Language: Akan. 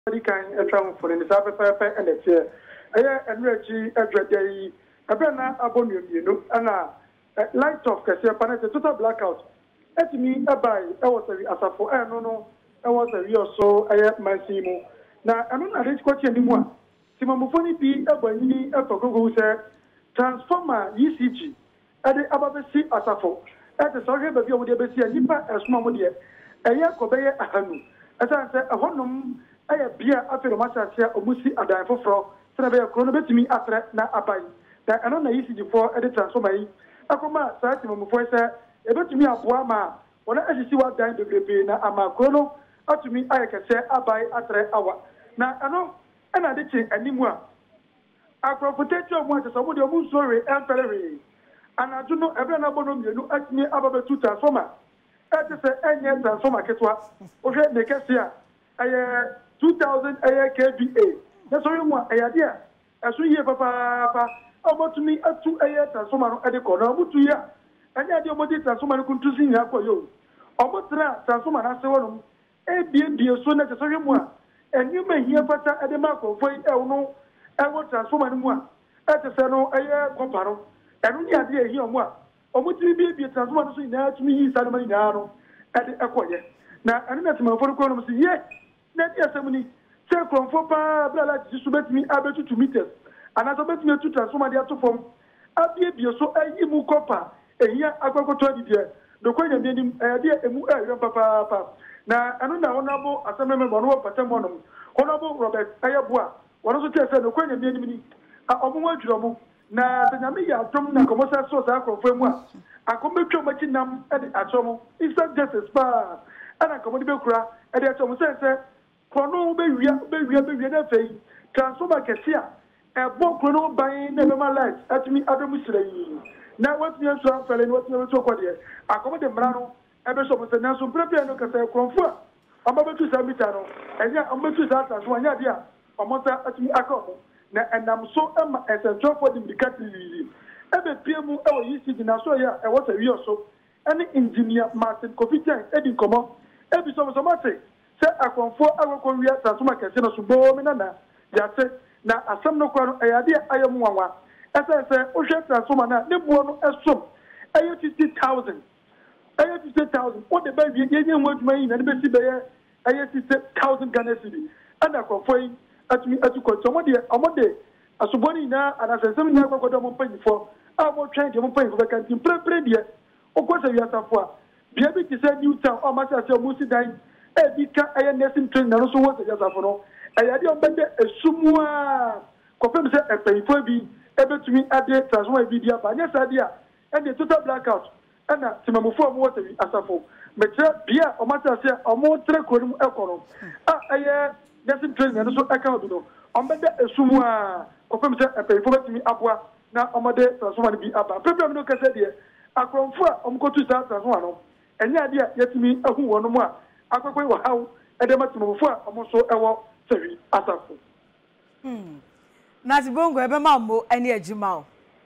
Can a travel for the Sabbath and the chair. And Reggie, a dready, a banner abonium, you know, and light of Cassia Panet, a total blackout. At me, a buy, I was a Asafo, I don't know, I was a real so, I had my Simo. Now, I don't know this question anymore. Simamufoni be a Bani, a Pogo said, Transformer ECG, at the Ababasi Asafo, at the Sorry Baby of the Bessia, Nipa, a small dear, a Yakobea Ahanu. As I said, a honum. I have beer after the master share of Musi and I for Senator Chrono to me after na abai. That I don't know easy before at the transformer. I come out, Satimum voice, able to me a Buama, when I see what dying to be na Ama Chrono, up to me, I can say abai after hour. Now I know, and I didn't anymore. I can protect your voice as I would have sorry and Ferrari. And I do not ever know you ask me about two transformer. At the end, transformer, Ketwa, okay, the Cassia. 2000 KBA. That's all you want. Idea. As we hear, Papa, about to me up to a transformer at the corner, to ya. And the idea about the transformer could to sing for you. About that transformer as well. A be so necessary one. And you may hear better at the mark of way, no, I will transform one. At the Sano, a comparo. And only idea here one. Or would you be a transformer to me, Salomon, at the Aquaria. Now, I'm not my phone, yes. Let us say, for Papa, just to bet me able to meters. And as I bet me to transform the other form, I'll be so a yimu copper, a year I go to the the question being idea a papa. Now, I don't know, honorable assembly member, Patamonum, honorable Robert Ayabua, one of the tests the question being a woman trouble. Now, the Namia from Nacomosa source, I confirm one. I come back to making them at the Atomo. It's not just a spa. And I come to Belcra at the Atomo says, Chrono be transformer Cassia, a book chrono buying never my life at me other Muslim. Now, what's the answer? What you talk about here? I come to Brano, and the Somas and Nelson Prepiano Casa Confort. I'm about to Samitano, and yet I'm about to that as one idea. I'm not at me Acomo. And I'm so as a job for the Catholic. Every PMU ever used in Australia, I was a year or so. Any engineer, Martin Cofitan, Eddie Como, every summer, say I confirm I will come here transformer Casino Subomina. Just na asam no kwano ayade ayam wanwa. As I say, o share transformer na ne buo no esom. 50,000. 50,000. What the baby ye want money na be si be 50,000 Ghana cedi. And I confirm at me at ko so mo de asoboni na anasensem nya kwakodo mo pan for. I mo train dem pan for canteen pre de. O ko se wiasafo a. Bia bi ti say new town o ma say Musi dan. Ebika aye nursing training na so wo se jasafo no ayade obede esumua kofem se epayifo bi ebetumi ade transformer bi dia ba nya sadia and the total blackout and timamufo mo wo se asafo metre bia o mata se o mo tre korum ekono aye nursing training na so aka obi no obede esumua kofem se epayifo betumi aboa na omode transformer bi aba problem no kase de akromfo a omkotu sa transformer no enya ade yetumi ahu wono mu a akwekwe wa hawo edematimofo a omoso ewo sewi asafo na tibongo ebe ma mo eni ejima o